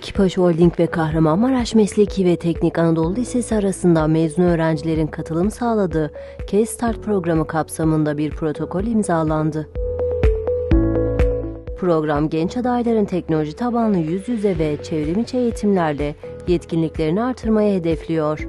Kipaş Holding ve Kahramanmaraş Mesleki ve Teknik Anadolu Lisesi arasında mezun öğrencilerin katılım sağladığı K-Start programı kapsamında bir protokol imzalandı. Program, genç adayların teknoloji tabanlı yüz yüze ve çevrim içi eğitimlerle yetkinliklerini artırmayı hedefliyor.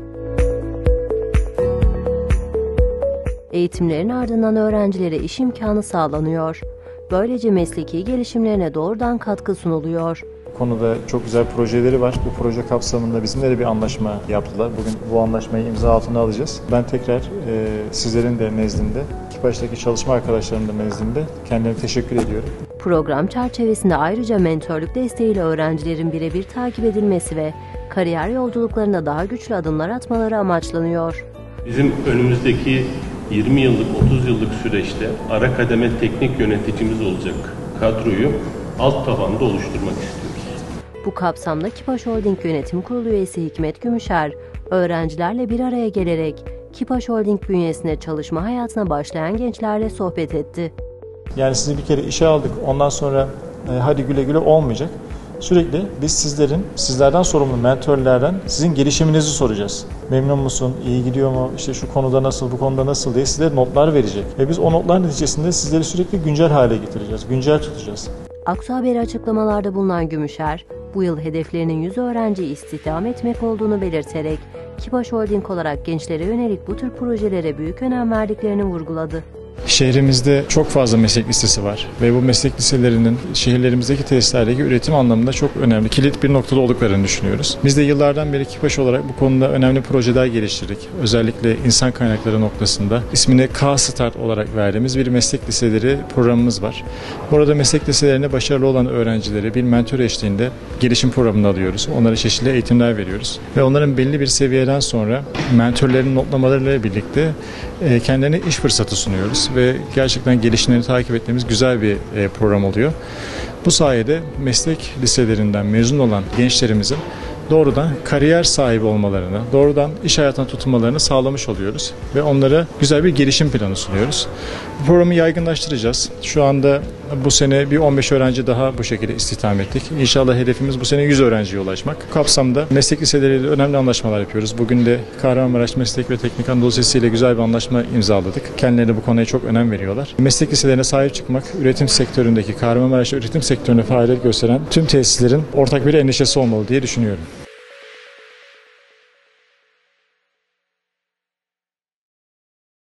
Eğitimlerin ardından öğrencilere iş imkanı sağlanıyor. Böylece mesleki gelişimlerine doğrudan katkı sunuluyor. Bu konuda çok güzel projeleri var. Bu proje kapsamında bizimle de bir anlaşma yaptılar. Bugün bu anlaşmayı imza altına alacağız. Ben tekrar sizlerin de nezdinde, Kipaş'taki çalışma arkadaşlarımın da nezdinde kendilerine teşekkür ediyorum. Program çerçevesinde ayrıca mentörlük desteğiyle öğrencilerin birebir takip edilmesi ve kariyer yolculuklarında daha güçlü adımlar atmaları amaçlanıyor. Bizim önümüzdeki 20 yıllık, 30 yıllık süreçte ara kademe teknik yöneticimiz olacak kadroyu alt tabanda oluşturmak istiyoruz. Bu kapsamda Kipaş Holding Yönetim Kurulu üyesi Hikmet Gümüşer, öğrencilerle bir araya gelerek Kipaş Holding bünyesinde çalışma hayatına başlayan gençlerle sohbet etti. Yani sizi bir kere işe aldık, ondan sonra hadi güle güle olmayacak. Sürekli biz sizlerden sorumlu mentörlerden sizin gelişiminizi soracağız. Memnun musun, iyi gidiyor mu, işte şu konuda nasıl, bu konuda nasıl diye size notlar verecek. Ve biz o notlar neticesinde sizleri sürekli güncel hale getireceğiz, güncel tutacağız. Aksu Haber'e açıklamalarda bulunan Gümüşer, bu yıl hedeflerinin 100 öğrenciyi istihdam etmek olduğunu belirterek, Kipaş Holding olarak gençlere yönelik bu tür projelere büyük önem verdiklerini vurguladı. Şehrimizde çok fazla meslek lisesi var ve bu meslek liselerinin şehirlerimizdeki tesislerdeki üretim anlamında çok önemli, kilit bir noktada olduklarını düşünüyoruz. Biz de yıllardan beri Kipaş olarak bu konuda önemli projeler geliştirdik. Özellikle insan kaynakları noktasında ismini K-Start olarak verdiğimiz bir meslek liseleri programımız var. Burada meslek liselerine başarılı olan öğrencileri bir mentor eşliğinde gelişim programına alıyoruz. Onlara çeşitli eğitimler veriyoruz ve onların belli bir seviyeden sonra mentörlerin notlamalarıyla birlikte kendilerine iş fırsatı sunuyoruz ve gerçekten gelişimlerini takip ettiğimiz güzel bir program oluyor. Bu sayede meslek liselerinden mezun olan gençlerimizin doğrudan kariyer sahibi olmalarını, doğrudan iş hayatına tutunmalarını sağlamış oluyoruz ve onlara güzel bir gelişim planı sunuyoruz. Bu programı yaygınlaştıracağız. Şu anda bu sene bir 15 öğrenci daha bu şekilde istihdam ettik. İnşallah hedefimiz bu sene 100 öğrenciye ulaşmak. Bu kapsamda meslek liseleriyle önemli anlaşmalar yapıyoruz. Bugün de Kahramanmaraş Meslek ve Teknik Anadolu Lisesi ile güzel bir anlaşma imzaladık. Kendileri de bu konuya çok önem veriyorlar. Meslek liselerine sahip çıkmak, üretim sektöründeki, Kahramanmaraş üretim sektörüne faaliyet gösteren tüm tesislerin ortak bir endişesi olmalı diye düşünüyorum.